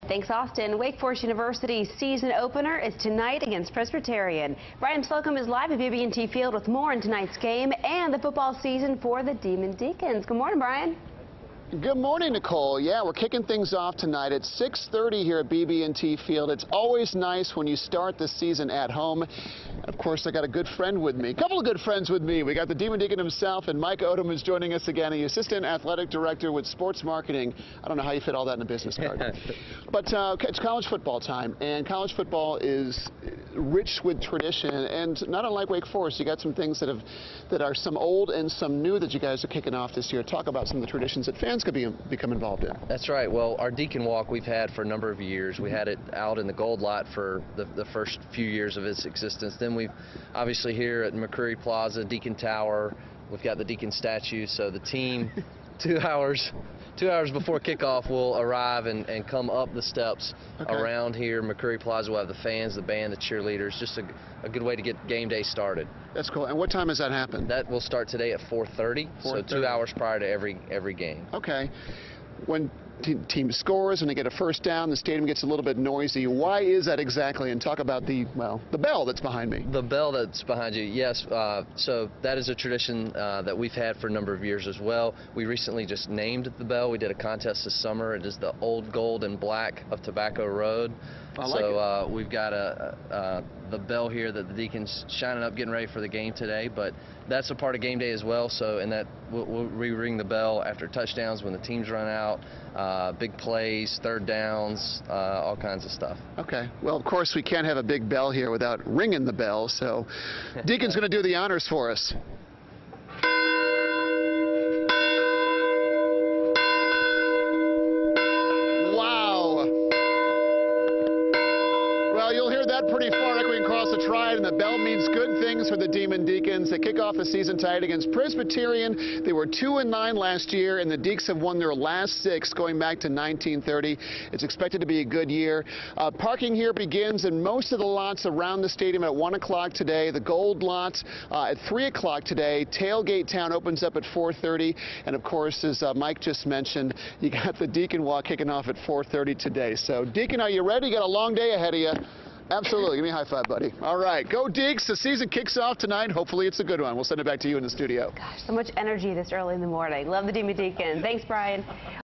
Thanks, Austin. Wake Forest University's season opener is tonight against Presbyterian. Brian Slocum is live at BB&T Field with more on tonight's game and the football season for the Demon Deacons. Good morning, Brian. Good morning, Nicole. Yeah, we're kicking things off tonight at 6:30 here at BB&T Field. It's always nice when you start the season at home. Of course, I got a good friend with me, a couple of good friends with me. We got the Demon Deacon himself, and Mike Odom is joining us again, the Assistant Athletic Director with Sports Marketing. I don't know how you fit all that in a business card. But it's college football time, and college football is rich with tradition, and not unlike Wake Forest, you got some things that are some old and some new that you guys are kicking off this year. Talk about some of the traditions that fans could become involved in. That's right. Well, our Deacon Walk we've had for a number of years. We had it out in the Gold Lot for the first few years of its existence. Then we've obviously here at McCreary Plaza, Deacon Tower, we've got the Deacon statue. So the team 2 hours before kickoff will arrive and come up the steps around here. McCreary Plaza will have the fans, the band, the cheerleaders. Just a good way to get game day started. That's cool. And what time does that happen? That will start today at 4:30. So 2 hours prior to every game. Okay. When team scores and they get a first down, the stadium gets a little bit noisy. Why is that exactly? And talk about the bell that's behind me. The bell that's behind you, yes. So that is a tradition that we've had for a number of years as well. We recently just named the bell. We did a contest this summer. It is the Old Gold and Black of Tobacco Road. We've got the bell here that the Deacons shining up, getting ready for the game today. But that's a part of game day as well. So in that we'll re-ring the bell after touchdowns when the teams run out, big plays, third downs, all kinds of stuff. Okay. Well, of course, we can't have a big bell here without ringing the bell. So Deacon's going to do the honors for us. Well, you'll hear that pretty far echoing across the Triad, and the bell means good things for the Demon Deacons. They kick off the season tonight against Presbyterian. They were 2-9 last year, and the Deeks have won their last 6 going back to 1930. It's expected to be a good year. Parking here begins in most of the lots around the stadium at 1 o'clock today. The Gold Lot at 3 o'clock today. Tailgate Town opens up at 4:30. And, of course, as Mike just mentioned, you got the Deacon Walk kicking off at 4:30 today. So, Deacon, are you ready? You got a long day ahead of you. Absolutely. Give me a high five, buddy. All right. Go Deeks. The season kicks off tonight. Hopefully it's a good one. We'll send it back to you in the studio. Gosh, so much energy this early in the morning. Love the Demon Deacon. Thanks, Brian.